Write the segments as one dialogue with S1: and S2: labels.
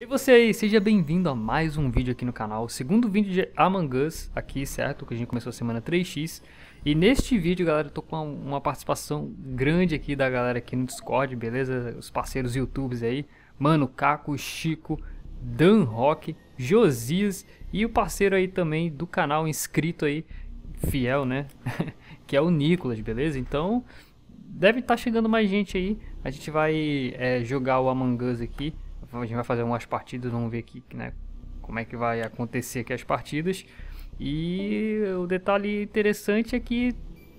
S1: E você aí, seja bem-vindo a mais um vídeo aqui no canal, o segundo vídeo de Among Us aqui, certo? Que a gente começou a semana 3x. E neste vídeo, galera, eu tô com uma participação grande aqui da galera aqui no Discord, beleza? Os parceiros YouTubers aí, Mano, Caco, Chico, Dan Rock, Josias e o parceiro aí também do canal inscrito aí, fiel, né? Que é o Nicolas, beleza? Então, deve estar chegando mais gente aí, a gente vai jogar o Among Us aqui. A gente vai fazer umas partidas, vamos ver aqui, né, como é que vai acontecer aqui as partidas. E o detalhe interessante é que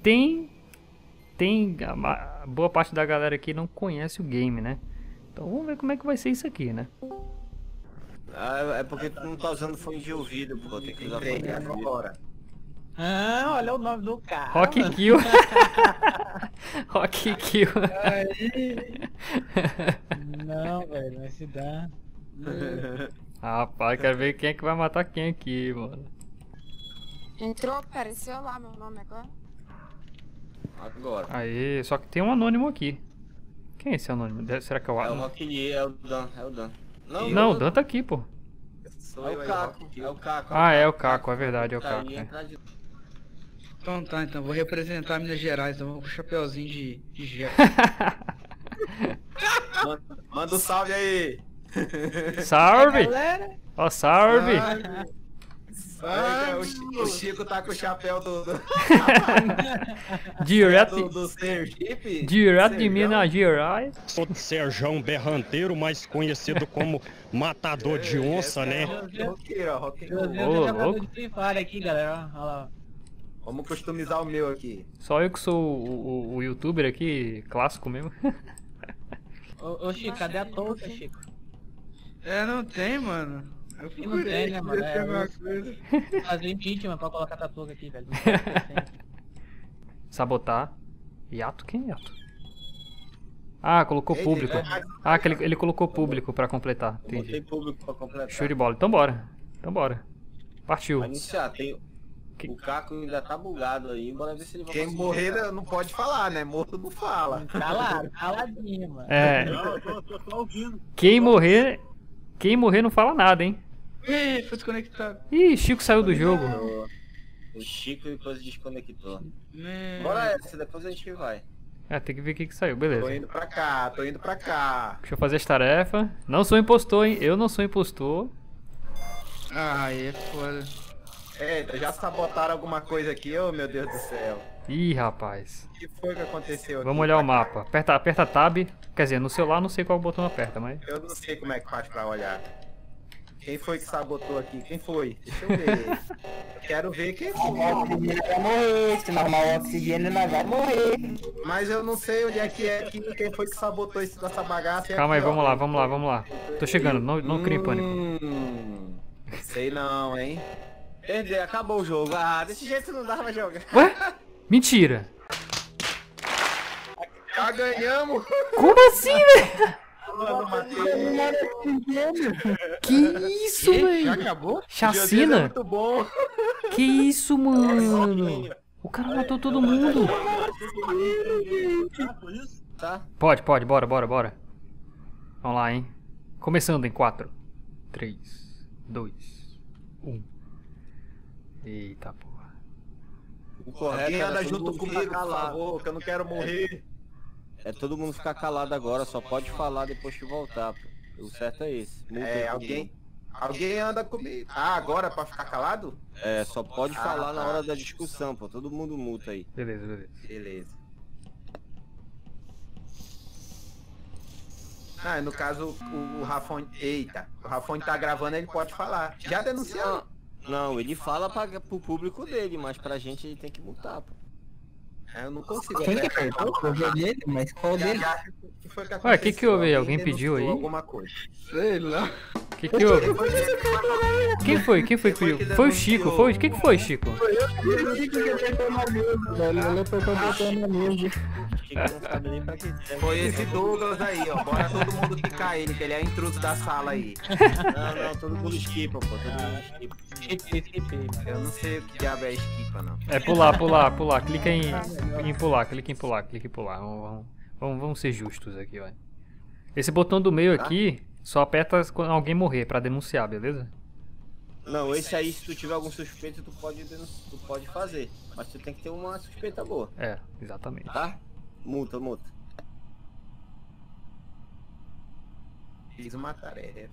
S1: a boa parte da galera aqui não conhece o game, né? Então vamos ver como é que vai ser isso aqui, né?
S2: Ah, é porque tu não tá usando fone de ouvido, pô, tem que usar fone de ouvido agora.
S3: Ah, olha o nome do cara.
S1: Rock Kill. Rock Kill.
S3: Aí. Não, velho, vai se dar.
S1: Rapaz, quero ver quem é que vai matar quem aqui, mano.
S4: Entrou, apareceu lá meu nome agora.
S2: Agora.
S1: Aê, só que tem um anônimo aqui. Quem é esse anônimo? Será que é o
S2: É o
S1: Alan?
S2: Rock Lee, é o Dan, é o Dan.
S1: Não, o Dan tá aqui, pô.
S2: É o Caco, é o Caco.
S1: Ah, é o Caco, é verdade, é o
S2: Tá
S1: Caco.
S2: aí,
S1: É.
S2: entra de-
S3: Então vou representar Minas Gerais, então vou com o chapeuzinho de gel.
S2: Manda um salve aí!
S1: Salve!
S3: Galera,
S1: Ó, salve!
S2: O Chico tá com o chapéu do
S1: Direto
S2: Sergipe.
S1: de
S2: Serjão.
S1: Minas Gerais.
S5: Sou de Serjão Berranteiro, mais conhecido como Matador de Onça, né?
S2: Roqueiro, ó, roqueiro.
S3: eu
S1: Ô,
S3: tô jogador
S1: louco.
S3: de Free Fire aqui, galera. Olha lá.
S2: Vamos customizar o meu aqui.
S1: Só eu que sou o youtuber aqui, clássico mesmo.
S3: Ô Chico, cadê a touca, Chico?
S6: Não tem, mano. Eu
S3: E não tem, né, mano?
S6: podia ter alguma coisa.
S3: Fazer impeachment pra colocar a touca aqui, velho. Não pode ter sempre.
S1: Sabotar. Yato? Quem é Yato? Ah, colocou
S2: Ei,
S1: público.
S2: tem mais-
S1: Ah, que ele colocou público pra completar.
S2: Botei
S1: Entendi.
S2: público pra completar.
S1: Show de bola. Então bora. Então bora. Partiu.
S2: Vai iniciar, tem...
S1: Que-
S2: O Caco ainda tá bugado aí, bora ver se ele vai
S7: Quem
S2: conseguir
S7: morrer
S2: jogar.
S7: não pode falar, né? Morto não fala.
S3: Caladinho, mano.
S1: É.
S6: Tô ouvindo.
S1: Quem morrer não fala nada, hein?
S6: Ih, foi desconectado.
S1: Ih, Chico saiu do jogo.
S2: O Chico depois desconectou.
S6: Né.
S2: Bora essa, depois a gente vai.
S1: É, tem que ver o que saiu.
S7: Tô
S1: Beleza.
S7: indo pra cá, tô indo pra cá.
S1: Deixa eu fazer as tarefas. Não sou impostor, hein? Eu não sou impostor.
S6: Ah, aí é foda.
S7: Eita, já sabotaram alguma coisa aqui, ô meu Deus do céu.
S1: Ih, rapaz.
S7: O que foi que aconteceu aqui?
S1: Vamos olhar o mapa. Aperta Tab. Quer dizer, no celular não sei qual botão aperta, mas...
S7: Eu não sei como é que faz pra olhar. Quem foi que sabotou aqui? Quem foi? Deixa eu ver. Eu quero ver quem foi.
S8: Vai morrer, se não arrumar o oxigênio nós vai morrer.
S7: Mas eu não sei onde é aqui, quem foi que sabotou essa bagaça.
S1: Calma aí,
S7: aqui, ó.
S1: vamos lá. Tô chegando, não crie pânico.
S7: Sei não, hein?
S2: Perder, acabou o jogo. Ah, desse jeito não dá pra jogar.
S1: Ué? Mentira.
S7: Já ganhamos!
S1: Como assim, velho?
S7: Mano, matei.
S1: Que isso,
S6: Já
S1: velho?
S6: acabou?
S7: Jesus é
S1: Chacina?
S7: muito bom.
S1: Que isso, mano? O cara matou todo mundo.
S2: Tá?
S1: Pode, bora. Vamos lá, hein? Começando em 4, 3, 2, 1. Eita porra.
S2: O correto
S7: Alguém
S2: era
S7: anda
S2: todo
S7: junto
S2: mundo
S7: comigo,
S2: ficar
S7: por
S2: calado.
S7: favor, que eu não quero morrer.
S2: É todo mundo ficar calado agora, só pode falar depois que voltar, pô. O certo é esse. Multa aí,
S7: Alguém anda comigo. Ah, agora pra ficar calado?
S2: É, só pode falar na hora da discussão, pô. Todo mundo multa aí.
S1: Beleza.
S7: Beleza. Ah, no caso, o Rafone... Eita, o Rafone tá gravando, ele pode falar. Já denunciou?
S2: Não, ele fala pro público dele, mas pra gente ele tem que multar, pô.
S7: Eu não consigo.
S8: Quem que apertou? Eu vi dele, mas qual dele?
S7: O que foi que
S1: Ué,
S7: aconteceu?
S1: que houve aí? Alguém pediu
S7: denunciou
S1: aí?
S7: Alguma coisa.
S6: Sei lá.
S1: Que houve? Quem foi que pediu? Foi o Chico, foi? O que foi, Chico?
S8: Eu vi que ele apertou na mesa, velho. Ele apertou o botão na mesa.
S2: Chico não sabe nem pra que serve.
S7: Foi esse Douglas aí, ó. Bora todo mundo picar ele, que ele é intruso da sala aí.
S2: Não, todo mundo esquipa, pô. Todo mundo esquipa.
S3: Esqueci, mano.
S7: Eu não sei o que diabo é esquipa, não.
S1: É pular. Clica em pular. Vamos ser justos aqui, vai. Esse botão do meio aqui Só aperta quando alguém morrer pra denunciar, beleza?
S2: Não, esse aí, se tu tiver algum suspeito, tu pode fazer. Mas tu tem que ter uma suspeita boa,
S1: É, exatamente.
S2: tá? Multa.
S7: Fiz uma tarefa.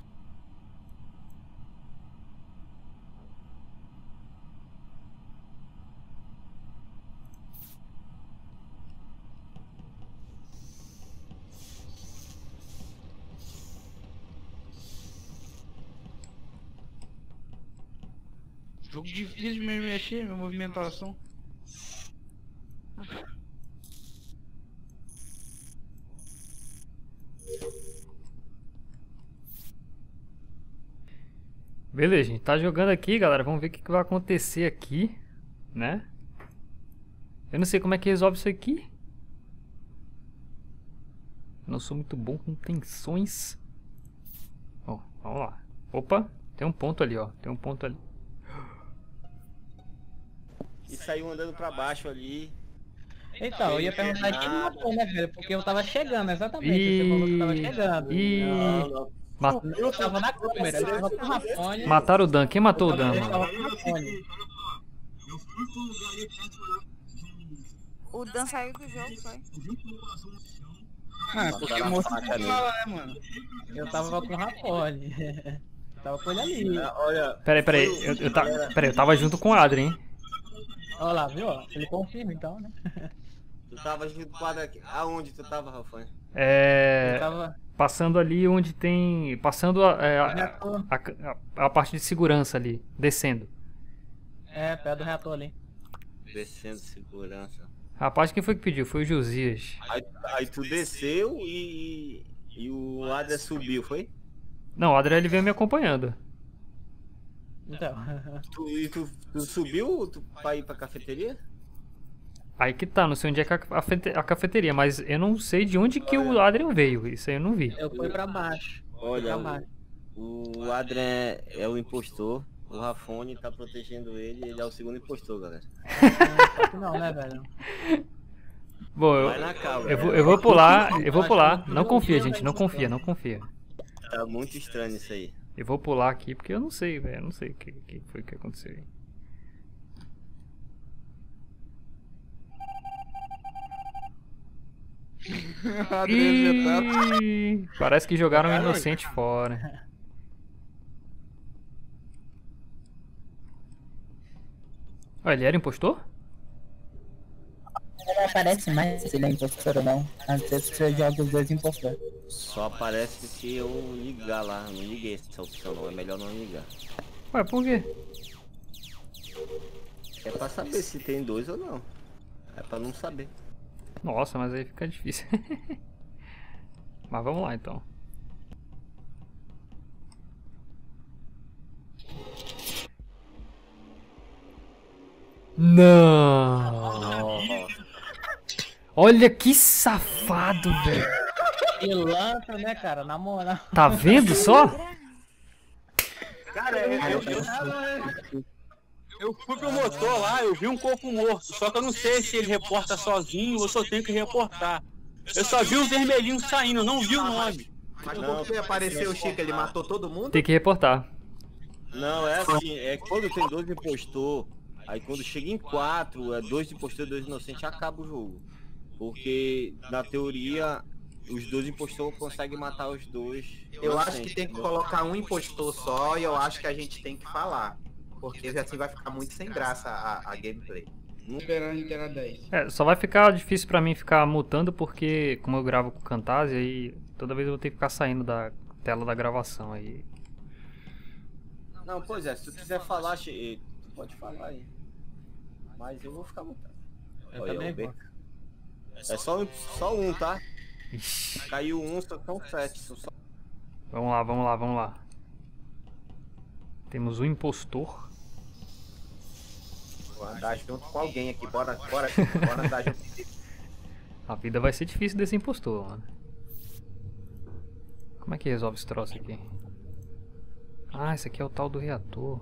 S6: Jogo difícil de me mexer, minha movimentação.
S1: Beleza, gente. Tá jogando aqui, galera. Vamos ver o que vai acontecer aqui, né? Eu não sei como é que resolve isso aqui. Eu não sou muito bom com tensões. Ó, vamos lá. Opa, tem um ponto ali, ó. Tem um ponto ali.
S2: E saiu andando pra baixo ali.
S9: Então, eu ia perguntar quem me matou, né, velho? Porque eu tava chegando, exatamente. Você falou que eu tava chegando.
S1: Ih,
S9: Eu tava na câmera, eu tava com o Rafone.
S1: mataram o Dan. Quem matou o Dan?
S9: Eu tava com o Rafone.
S4: O Dan saiu do jogo, foi?
S6: Ah, porque o moço não fala, né, mano?
S9: Eu tava com o Rafone. Eu tava com ele ali.
S2: Olha,
S1: Peraí. Eu tava junto com o Adri, hein?
S9: Olha lá, viu? Ele confirma então, né?
S2: tu tava junto com o quadro aqui. Aonde tu tava, Rafa?
S1: É.
S9: Eu tava.
S1: Passando ali onde tem. Passando a parte de segurança ali. Descendo.
S9: É, perto do reator ali.
S2: Descendo segurança.
S1: Rapaz, quem foi que pediu? Foi o Josias.
S2: Aí tu desceu e o Adria subiu, foi?
S1: Não, o Adri ele veio me acompanhando.
S9: Então.
S2: Tu subiu pra ir pra cafeteria?
S1: Aí que tá, não sei onde é que é a cafeteria, mas eu não sei de onde que o Adrian veio. Isso aí eu não vi.
S9: Eu fui pra baixo.
S2: Olha, o Adrian é o impostor. O Rafone tá protegendo ele é o segundo impostor, galera.
S9: Não, né, velho?
S1: Bom,
S2: Vai na calma.
S1: eu vou pular. Não confia, gente, não confia.
S2: Tá muito estranho isso aí.
S1: Eu vou pular aqui porque eu não sei, velho. Eu não sei o que foi que aconteceu aí. Ih, parece que jogaram um inocente fora. Olha, ele era impostor?
S8: Não aparece mais se ele é impostor ou não. Às vezes você joga os dois impostores.
S2: Só aparece se eu ligar lá. Não liguei essa opção não. É melhor não ligar.
S1: Ué, por quê?
S2: É pra saber se tem dois ou não. É pra não saber.
S1: Nossa, mas aí fica difícil. Mas vamos lá então. Não! Olha que safado, velho.
S9: Pilantra, né, cara? Na moral.
S1: Tá vendo só?
S5: Cara, eu fui pro motor lá, eu vi um corpo morto. Só que eu não sei se ele reporta sozinho ou se eu tenho que reportar. Eu só vi o vermelhinho saindo, eu não vi o nome.
S7: Mas por que apareceu o Chico? Ele matou todo mundo?
S1: Tem que reportar.
S2: Não, é assim. É quando tem dois impostor. Aí quando chega em 4, é 2 impostores e 2 inocentes, acaba o jogo. Porque, na teoria, os 2 impostores conseguem matar os 2
S7: Eu acho que tem que colocar um impostor só e eu acho que a gente tem que falar. Porque assim vai ficar muito sem graça a gameplay.
S6: Esperar inteira 10.
S1: É, só vai ficar difícil pra mim ficar mutando porque, como eu gravo com o Camtasia, aí toda vez eu vou ter que ficar saindo da tela da gravação aí.
S2: Não, pois é, se tu quiser falar, tu pode falar aí. Mas eu vou ficar mutando.
S9: Eu
S2: Olha,
S9: também
S2: o
S9: vou.
S2: Beca. É só um, tá?
S1: Ixi.
S2: Caiu um, só são 7. Só...
S1: Vamos lá. Temos um impostor.
S7: Vou andar junto com alguém aqui, bora andar junto.
S1: A vida vai ser difícil desse impostor, mano. Como é que resolve esse troço aqui? Ah, esse aqui é o tal do reator.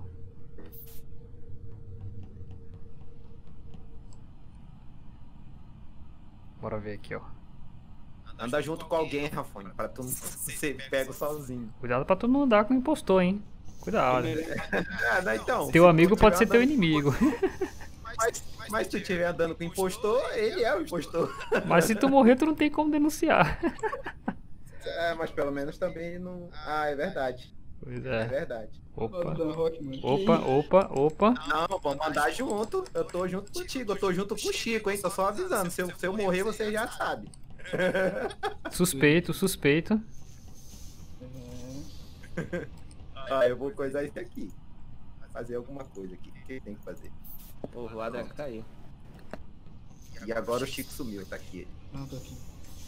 S1: Bora ver aqui, ó.
S7: Anda junto com alguém, Rafone, pra tu não ser pego sozinho.
S1: Cuidado pra tu não andar com o impostor, hein? Cuidado.
S7: Não, então,
S1: Teu
S7: se
S1: amigo
S7: tu
S1: pode ser
S7: tiver
S1: teu
S7: andando-
S1: inimigo.
S7: Mas se tu estiver andando com o impostor, ele é o impostor.
S1: Mas se tu morrer, tu não tem como denunciar.
S7: É, mas pelo menos também não... Ah, é verdade.
S1: Pois
S7: É
S1: é.
S7: verdade.
S1: Opa,
S3: Dan Rock, mano.
S1: opa.
S7: Não, vamos andar junto. Eu tô junto contigo, eu tô junto com o Chico, hein? Tô só avisando. Se eu morrer, você já sabe.
S1: Suspeito.
S7: Ah, eu vou coisar isso aqui. Fazer alguma coisa aqui. O que tem que fazer?
S2: Porra, o Adriano caiu.
S7: E agora o Chico sumiu, tá aqui.
S3: Não, tô aqui.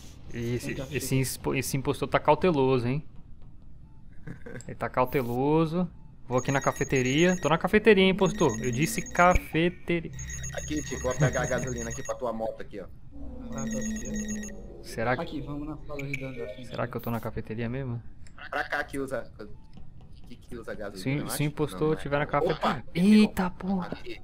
S1: Esse impostor tá cauteloso, hein? Ele tá cauteloso. Vou aqui na cafeteria. Tô na cafeteria, hein, impostor? Eu disse cafeteria.
S7: Aqui, Chico, vou pegar a gasolina aqui pra tua moto aqui, ó.
S3: Ah, tá certo.
S1: Será que,
S3: Aqui, vamos na sala de Dan da frente.
S1: será que eu tô na cafeteria mesmo?
S7: Pra cá que usa... que usa gasolina, eu
S1: Se
S7: acho?
S1: o impostor
S7: Não,
S1: tiver na
S7: Opa!
S1: cafeteria. Eita, porra.
S7: Aqui.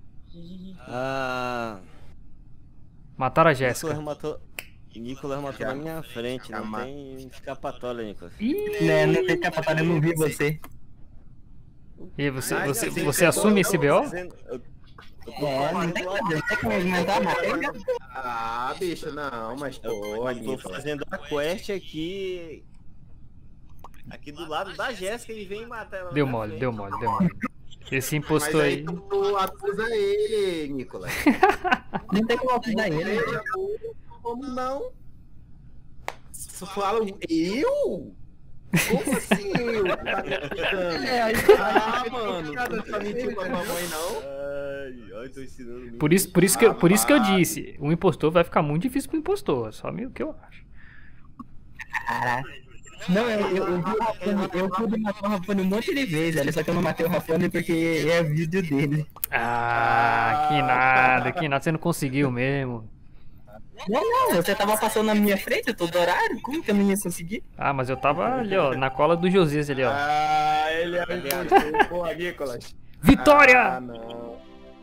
S2: Ah.
S1: Mataram a
S2: Nicolas
S1: Jéssica.
S2: matou. Nicolas matou
S7: Já.
S2: na minha frente,
S7: Já
S2: não
S7: ma-
S2: tem escapatória, Nicolas.
S8: Né, não tem escapatória, eu não vi você.
S1: E você,
S7: Ah,
S1: você,
S7: assim,
S1: você assume esse BO?
S2: Eu
S8: Não tem como argumentar, Matheus.
S7: Ah, bicho, não, mas pô,
S2: tô
S7: Nicolas.
S2: fazendo a quest aqui. Aqui do lado da Jéssica, ele vem matar ela.
S1: Deu
S2: na
S1: mole,
S2: frente.
S1: deu mole. Esse
S7: Mas
S1: impostor
S7: aí
S1: aí.
S7: tu acusa ele, Nicolas.
S8: Não tem como acusar ele.
S7: Como não? Você fala eu? Como assim eu? Tá me acusando? Ah, mano, não tá mentindo pra mamãe, não?
S2: Ai, tô ensinando.
S1: Por isso que eu disse, o impostor vai ficar muito difícil pro impostor. Só meio que eu acho.
S8: Caraca. Não, eu vi o Rafone, eu pude matar o Rafone um monte de vezes, olha, só que eu não matei o Rafone porque é vídeo dele.
S1: Ah, que nada. Você não conseguiu mesmo.
S8: Não, você tava passando na minha frente todo horário, como que eu não ia conseguir?
S1: Ah, mas eu tava ali, ó, na cola do Josias ali, ó.
S7: Ah, ele é o impostor, porra, Nicolas.
S1: Vitória!
S7: Ah, não.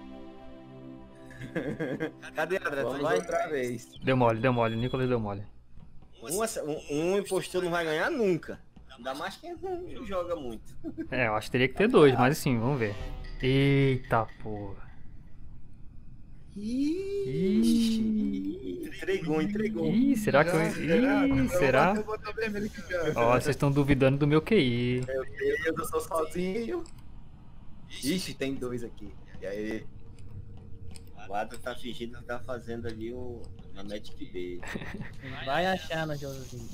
S2: Cadê a André? Tu
S7: Vamos
S2: vai?
S7: outra vez.
S1: Deu mole, o Nicolas deu mole.
S2: Um impostor não vai ganhar nunca. Ainda mais quem não joga muito.
S1: É, eu acho que teria que ter dois, mas assim, vamos ver. Eita porra.
S2: Entregou.
S1: Ih, será que eu. Ih, será?
S3: Eu vou botar vermelho aqui já.
S1: Ó, vocês estão duvidando do meu QI.
S7: Meu Deus, eu sou sozinho. Ixi, tem dois aqui. E aí?
S2: O Adriano tá fingindo que tá fazendo ali a Magic B.
S9: Vai achando, Josinho.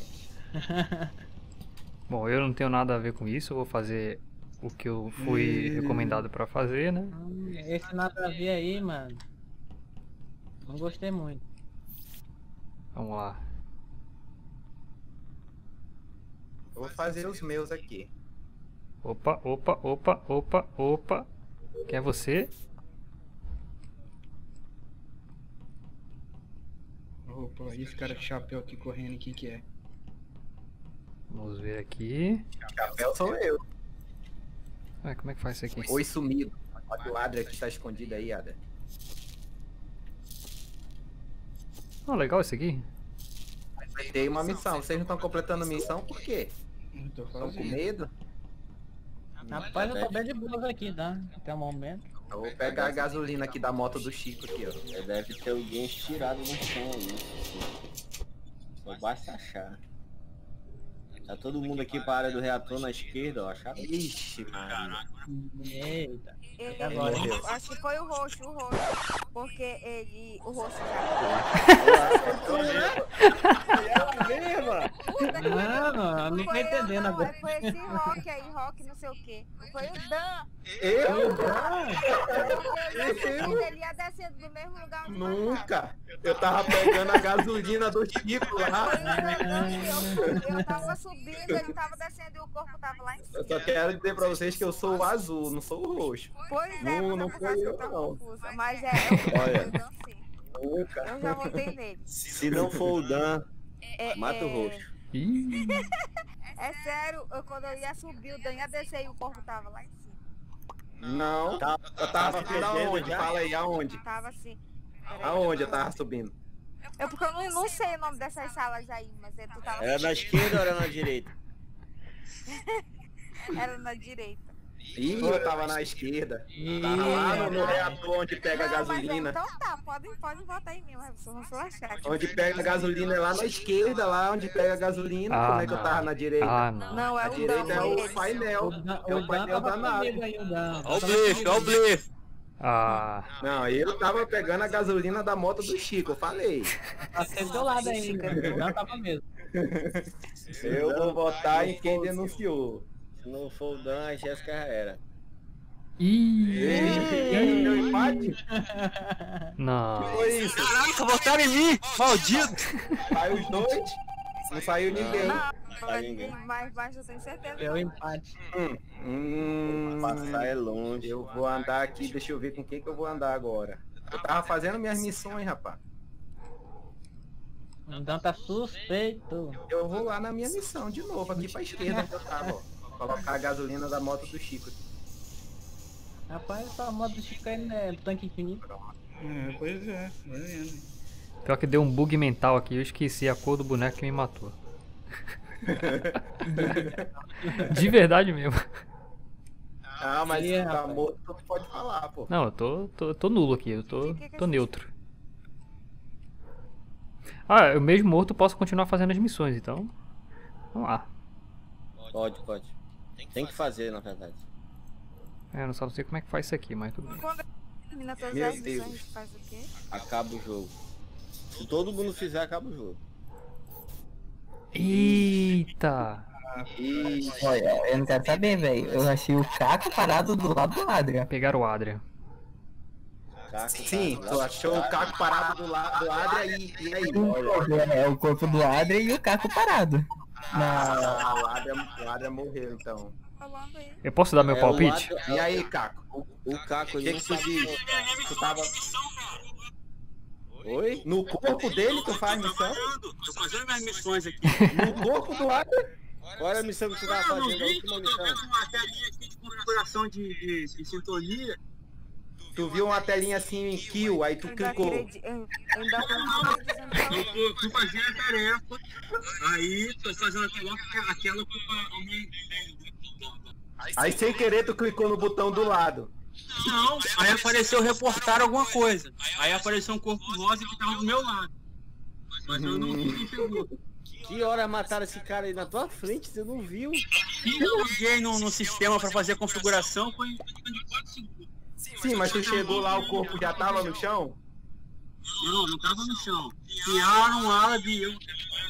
S1: Bom, eu não tenho nada a ver com isso, eu vou fazer o que eu fui recomendado pra fazer, né?
S9: Esse nada a ver aí, mano. Não gostei muito.
S1: Vamos lá.
S7: Eu vou fazer os meus aqui.
S1: Opa. Quem é você?
S3: Opa, e esse cara de chapéu aqui correndo, quem que é?
S1: Vamos ver aqui.
S7: Chapéu sou eu.
S1: Ué, como é que faz isso aqui?
S7: Oi, sumido. Olha o Adria que tá escondido aí, Adria.
S1: Oh, legal isso aqui.
S7: Dei uma missão. Vocês não estão completando missão por quê?
S3: Não tô
S7: Estão com
S3: fazendo.
S7: medo?
S9: Rapaz, eu tô bem de boas aqui, tá? Até o momento.
S7: Eu vou pegar a gasolina aqui da moto do Chico aqui, ó.
S2: Deve ter alguém estirado no chão aí. Só basta achar. Tá todo mundo aqui para a área do reator na esquerda, ó. Acharam?
S7: Ixi, Maria.
S9: Eita.
S4: Ele,
S9: Agora.
S4: acho que foi o roxo. Porque ele. O roxo já. Puta que
S9: Mano, não tô
S4: foi eu,
S9: entendendo
S4: não,
S9: agora.
S4: Foi esse rock aí, rock não sei o que. Foi o Dan.
S7: Eu?
S4: Ele ia descendo do mesmo lugar onde nós
S7: Nunca. Eu tava pegando a gasolina do Chico lá.
S4: Eu tava subindo, ele tava descendo e o corpo tava lá em cima.
S7: Eu só quero dizer pra vocês que eu sou o azul, não sou o roxo.
S4: Pois é,
S7: Não,
S4: mas
S7: não
S4: eu
S7: foi eu,
S4: tô
S7: não.
S4: confusa. Mas é,
S2: Olha.
S4: eu Dan sim.
S7: Nunca.
S4: Eu já votei nele.
S2: Se não for o Dan, mata o roxo.
S1: Ih,
S4: É sério, quando eu ia subir, o Dan ia descer e o corpo tava lá em cima.
S7: Não. Eu tava subindo
S2: fazendo
S7: aonde?
S2: já?
S7: Fala aí, aonde?
S4: Tava assim. Peraí,
S7: Aonde eu tava subindo?
S4: É porque eu não sei o nome dessas salas aí, mas tu tava...
S2: Era na esquerda ou era na direita?
S4: Era na direita.
S7: Ih, eu tava na esquerda. Tava lá no reator onde pega a
S4: Não, mas
S7: gasolina.
S4: então tá, pode votar em mim, mas vocês vão se lascar. aqui.
S7: Onde pega a gasolina é lá na esquerda, lá onde pega a gasolina.
S1: Ah,
S7: Como é que eu tava na direita?
S1: Ah, não.
S4: Não, é
S7: A
S4: o
S7: direita é
S4: Dan.
S7: o painel. É o painel da nave.
S5: Ó o blefe, ó o blefe.
S1: Ah,
S7: Não, eu tava pegando a gasolina da moto do Chico, eu falei.
S9: Passei do teu lado ainda, não tava mesmo.
S7: Eu vou votar em quem denunciou.
S2: Se não for o Dan, a Jéssica já era.
S1: ih,
S7: Deu empate?
S1: não.
S7: Foi isso.
S5: Caraca, votaram em mim, maldito.
S7: Saiu os dois, não saiu ninguém.
S4: Mas eu tenho certeza.
S9: Deu empate.
S2: Passar é longe.
S7: Eu vou andar aqui, deixa eu ver com quem que eu vou andar agora. Eu tava fazendo minhas missões, rapaz.
S9: O Dan tá suspeito.
S7: Eu vou lá na minha missão de novo, aqui pra esquerda onde eu tava, ó. Colocar a gasolina da moto do Chico.
S9: Rapaz, essa moto do Chico aí não é tanque infinito.
S3: Pois é, vai vendo.
S1: Pior que deu um bug mental aqui, eu esqueci a cor do boneco que me matou. De verdade mesmo.
S7: Ah, mas
S9: Ih,
S7: se tá
S9: rapaz.
S7: morto, tu pode falar, pô.
S1: Não, eu tô nulo aqui, eu tô neutro. Ah, eu mesmo morto posso continuar fazendo as missões, então. Vamos lá.
S2: Pode. Tem que fazer, na verdade.
S1: Eu só não sei como é que faz isso aqui, mas tudo bem.
S4: Quando termina todas
S7: Meu
S4: as missões,
S7: Deus.
S4: faz o quê?
S2: Acaba o jogo. Se todo mundo fizer, acaba o jogo.
S1: Eita!
S8: Olha, eu não quero saber, velho. Eu achei o Caco parado do lado do Adrian.
S1: Pegaram o Adrian.
S2: Caco,
S7: Sim,
S2: tá,
S7: tu achou o Caco parado do lado do Adria e aí?
S8: É o corpo do Adrian e o Caco parado.
S7: Ah, o Adria morreu então.
S4: Falando aí.
S1: Eu posso dar meu
S2: É,
S1: palpite?
S7: E aí, Caco?
S2: O Caco,
S7: O que
S2: ele
S7: que
S2: não
S7: tu
S2: sabe.
S7: diz? Tu tava
S2: Oi?
S7: no corpo dele, tu faz missão?
S5: Tô fazendo minhas missões aqui.
S7: No corpo do Adria?
S2: Qual era a missão que você tava
S5: Eu não
S2: fazendo? A
S5: vi,
S2: última
S5: tô
S2: missão.
S5: vendo uma telinha aqui de configuração de sintonia.
S7: Tu viu uma telinha assim em kill, aí tu clicou.
S4: Eu ainda tô
S5: Eu fui fazer a tarefa, aí tô fazendo a tarefa, aquela com a minha...
S7: Aí sem querer tu clicou no botão do lado.
S5: Não, aí apareceu reportar alguma coisa. Aí apareceu um corpo rosa que tava do meu lado. Mas eu não vi quem pegou.
S2: Que hora mataram esse cara aí na tua frente? Você não viu?
S5: E eu liguei no sistema pra fazer a configuração, foi em 4 segundos.
S7: Sim, mas tu chegou lá, o corpo já tava no chão?
S5: Não tava no chão. Criaram um árabe e eu...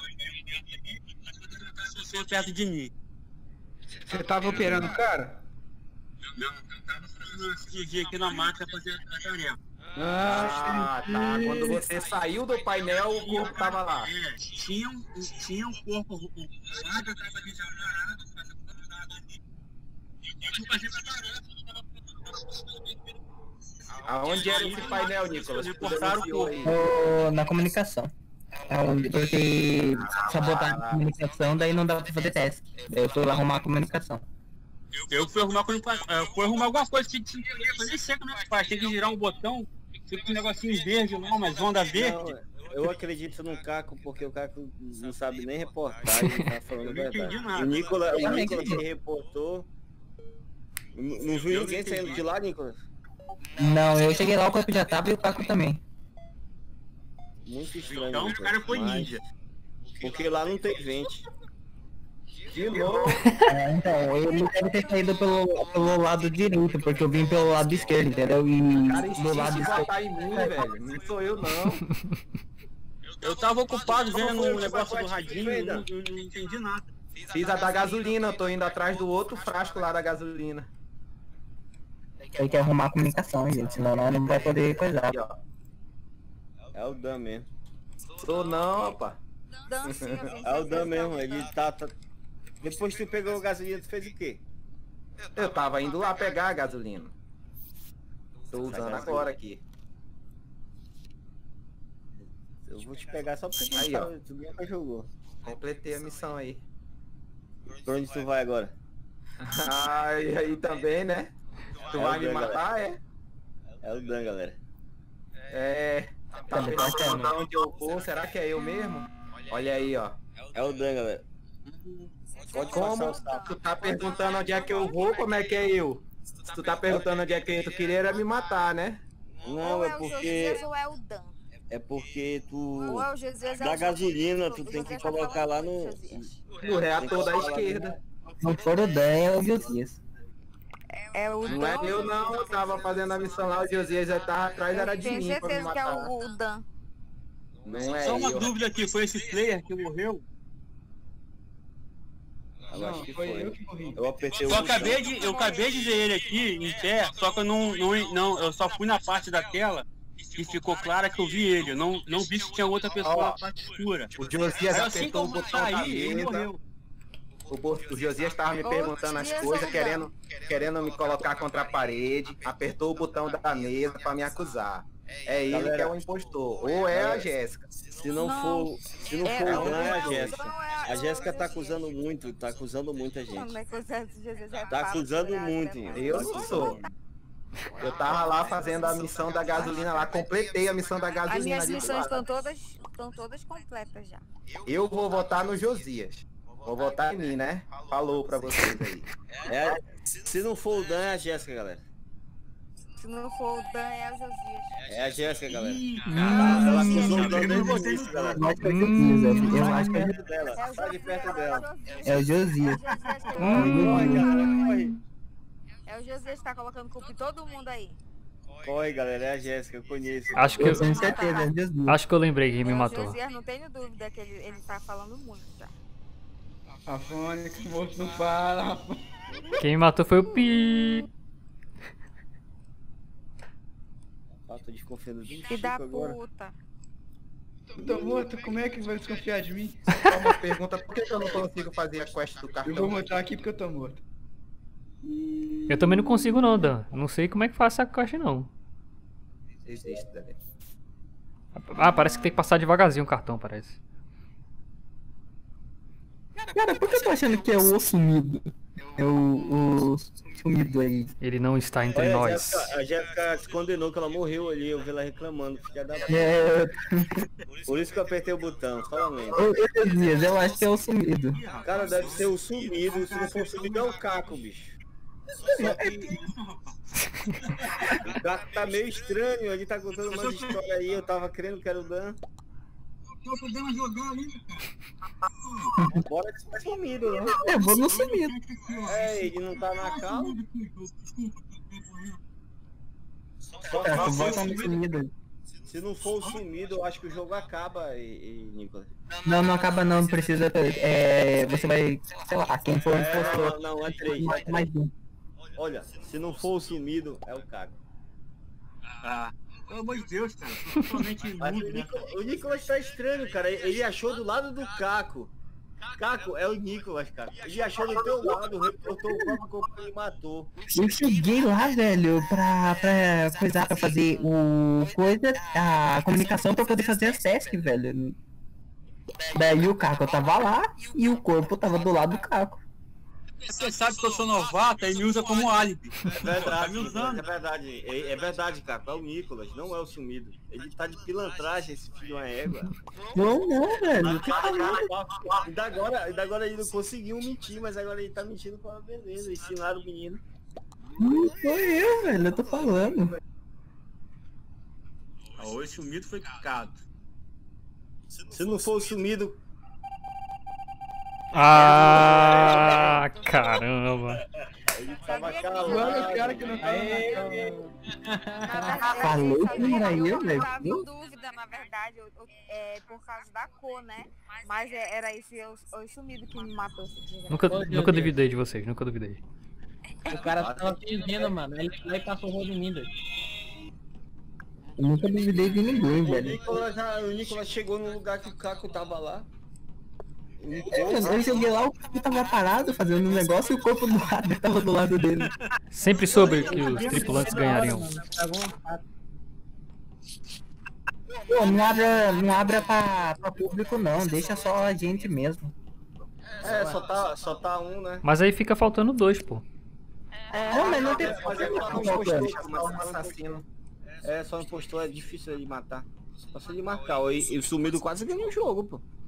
S5: Pessoa perto de mim.
S3: Você tava operando o cara?
S5: Não, eu tava fazendo uma cirurgia aqui na máquina pra fazer a tarefa.
S7: Ah, tá. Quando você saiu do painel, o corpo tava lá.
S5: É, tinha um corpo, o árabe tava ali já parado, fazendo nada ali. E eu fui fazer a tarefa.
S7: Aonde era esse painel, Nicolas? Tu
S5: Reportaram o
S7: denunciou
S5: corpo.
S7: aí.
S8: Na comunicação. Porque sabotar a comunicação, daí não dá pra fazer teste. Daí eu fui lá arrumar a comunicação.
S5: Eu fui arrumar alguma coisa que tinha que eu nem sei como é que faz. Tem que girar um botão, fica um negocinho verde lá, umas ondas verdes.
S2: Não, eu acredito no Caco, porque o Caco não sabe nem reportar, ele tá falando a
S5: Eu não entendi
S2: verdade.
S5: nada.
S2: O Nicolas
S8: também
S2: que
S8: entendi.
S2: reportou. Não viu ninguém saindo de lá, Nicolas?
S8: Não, eu cheguei lá, o corpo já tava e o Caco também.
S2: Muito estranho.
S5: Então o
S2: Nicolas,
S5: cara foi
S2: mas-
S5: ninja.
S2: Porque lá não tem vente.
S7: De novo.
S8: Então, eu não deve ter saído pelo lado direito, porque eu vim pelo lado esquerdo, entendeu? E
S7: Cara,
S8: do lado
S7: insiste em
S8: esquerdo.
S7: botar em mim, velho. Não sou eu, não.
S5: Eu tava ocupado vendo
S7: foi
S5: o
S7: o
S5: negócio do
S7: que
S5: radinho,
S7: fez,
S5: eu não entendi nada.
S7: Fiz a da gasolina, eu tô indo atrás do outro frasco lá da gasolina.
S8: Tem que arrumar a comunicação, gente, senão nós não vai poder coisar.
S7: Aqui, ó.
S2: É o Dan mesmo.
S7: Sou não, opa.
S4: Dancinha,
S2: É o Dan mesmo, ele tá. Depois que tu pegou a gasolina, tu fez o quê?
S7: Eu tava indo lá pegar a gasolina. Tô usando agora aqui.
S2: Eu vou te pegar só porque tu
S7: Aí,
S2: não
S7: ó.
S2: sabe, tu nunca jogou.
S7: Completei a missão aí.
S2: Pra onde tu vai agora?
S7: Ah, e aí também, né? Tu
S2: É
S7: vai
S2: o
S7: me
S2: Dan,
S7: matar, é?
S2: É o Dan, galera.
S7: É. Tá perguntando onde eu vou, será que é eu mesmo? Olha aí, ó.
S2: É o Dan, galera. Pode
S7: Como
S2: passar o sapo.
S7: tu tá perguntando onde é que eu vou, como é que é eu? Se tu tá perguntando onde é que tu queria era me matar, né?
S2: Não,
S4: Ou
S2: é
S4: é o
S2: porque...
S4: Josias ou é o Dan.
S2: É porque tu...
S4: Ou é o Josias ou é
S2: Da
S4: o
S2: gasolina,
S4: Josias.
S2: tu
S4: O
S2: tem que
S4: Josias tá
S2: colocar lá
S4: falando
S2: no...
S4: muito, Josias.
S7: No reator da esquerda.
S8: Não for o Dan, é o Josias.
S4: É o
S7: Não
S4: Dan
S7: é
S4: ou o
S7: eu
S4: Josias?
S7: não, eu tava fazendo a missão lá, o Josias já tava atrás, era de
S4: Tenho
S7: mim pra me
S4: certeza que é
S7: matar.
S4: o Dan.
S7: Não é
S5: Só uma
S7: eu.
S5: dúvida aqui, foi esse player que morreu?
S2: Eu acho que
S6: foi
S2: foi.
S6: eu que morri.
S2: Eu apertei o
S5: Eu
S2: botão.
S5: acabei de ver ele aqui em pé, só que eu não, eu só fui na parte da tela e ficou clara que eu vi ele. Eu não vi se tinha outra pessoa na parte escura.
S7: O Josias
S5: Aí assim que
S7: apertou
S5: eu
S7: o botão da
S5: saí, ele
S7: mesa.
S5: morreu.
S7: O Josias tava me perguntando as coisas, querendo me colocar contra a parede, apertou o botão da mesa pra me acusar. É ele que é o impostor, ou é a Jéssica.
S2: Se não for o Dan, é a Jéssica. A Jéssica tá acusando muito a gente.
S4: Como é que o Josias é
S2: Tá acusando
S4: papo,
S2: muito,
S4: né?
S2: hein?
S7: Eu não sou. Eu tava lá fazendo a missão da gasolina lá, completei a missão da
S4: As
S7: gasolina
S4: minhas
S7: ali.
S4: missões estão todas completas já.
S7: Eu vou votar no Josias. Vou votar em mim, né? Falou pra vocês aí.
S2: Se não for o Dan, é a Jéssica, galera.
S4: Se não for o Dan, é o Josias.
S2: É a Jéssica, galera.
S5: Caralho,
S2: Ela acusou o Dan desde o início, galera.
S8: Eu acho que é o Josias, eu acho que é o
S2: Perto dela, sai de perto dela.
S8: É o Josias.
S2: Corre,
S4: É o Josias que tá colocando culpa em todo mundo aí.
S2: corre, galera, é a Jéssica, eu conheço.
S1: Acho que
S8: Eu
S1: eu,
S8: tenho certeza, é o Josias.
S1: acho que eu lembrei quem me
S4: É o
S1: matou.
S4: Josias, não tenho dúvida que ele tá falando muito já.
S6: Afônica, o moço não para.
S1: Quem me matou foi o Pi.
S2: Ah, tô desconfiando do
S4: Que
S2: Chico
S4: da
S2: agora.
S4: puta.
S6: Tô morto, como é que vai desconfiar de mim?
S7: Só uma pergunta, por que eu não consigo fazer a quest do
S6: Eu vou
S7: cartão?
S6: mostrar aqui porque eu tô morto.
S1: Eu também não consigo não, Dan. Não sei como é que faz essa caixa não.
S7: Existe, Daniel.
S1: Ah, parece que tem que passar devagarzinho o cartão, parece.
S8: Cara, por que eu tô achando que é o sumido? É o sumido aí.
S1: Ele não está entre
S2: Olha,
S1: nós.
S2: a Jéssica se condenou que ela morreu ali, eu vi ela reclamando. Filha da...
S8: É,
S2: Por isso que eu apertei o botão, solamente.
S8: o Josias, eu acho que é o sumido.
S2: Cara, deve ser o sumido, se não for o sumido é o Caco, bicho. Só que... O Caco tá meio estranho, ele tá contando uma história aí, eu tava crendo que era o Dan.
S5: Tô podendo jogar ali,
S2: Bora que você tá sumido, não?
S8: Eu vou no sumido.
S2: É, ele não tá na cal. Só
S8: É,
S2: só
S8: tu
S2: se,
S8: bota no sumido.
S2: se não for o sumido, eu acho que o jogo acaba, Nicolas.
S8: Não, não acaba não, precisa. Você vai. Sei lá, quem for impostor.
S2: Não, é 3.
S8: Mais um.
S2: Olha, se não for o sumido, é o Caco.
S5: Ah, pelo amor de Deus, cara. Tô totalmente
S2: Mas
S5: mudo, né?
S2: o Nicolas tá estranho, cara. Ele achou do lado do Caco. Caco é o Nicolas, cara. Ele achou do teu lado, reportou o próprio corpo e matou.
S8: Eu cheguei lá, velho, pra coisar, pra fazer a comunicação pra poder fazer a SESC, velho. Daí o Caco tava lá e o corpo tava do lado do Caco.
S5: Você sabe que eu sou novato e me usa como álibi.
S2: É
S5: me usando.
S2: verdade, é verdade, Caco. É o Nicolas, não é o sumido. Ele tá de pilantragem, esse filho de uma égua.
S8: Não, velho.
S2: Ainda agora ele não conseguiu mentir, mas agora ele tá mentindo com a beleza. Ensinaram o menino.
S8: Não sou eu, velho, eu tô falando.
S5: Esse sumido foi quicado.
S2: Se não for o sumido,
S1: Ah, caramba.
S2: ele tava
S4: Sabia que
S2: calado.
S6: Mano, o cara que não tá
S8: Falou que era eu,
S4: Eu
S8: velho.
S4: tava em dúvida, na verdade, por causa da cor, né? Mas era esse o sumido que me matou.
S1: Nunca duvidei de vocês, nunca duvidei.
S9: O cara tava fingindo, mano. Ele foi e passou o rolo em mim, doido.
S8: Eu nunca duvidei de ninguém,
S2: O
S8: velho.
S2: Nicolas chegou no lugar que o Caco tava lá.
S8: Eu joguei lá, o Caco tava parado fazendo um negócio e o corpo do lado tava do lado dele.
S1: Sempre soube que os tripulantes ganhariam.
S8: Pô, não abra pra público não, deixa só a gente mesmo.
S2: É, só tá um, né?
S1: Mas aí fica faltando 2, pô.
S8: Não, mas não tem
S2: Mas é só um
S8: problema.
S2: impostor, só um assassino. É, só um impostor, é difícil de matar. Passa de marcar. E o Sumido quase ganhou o jogo, pô.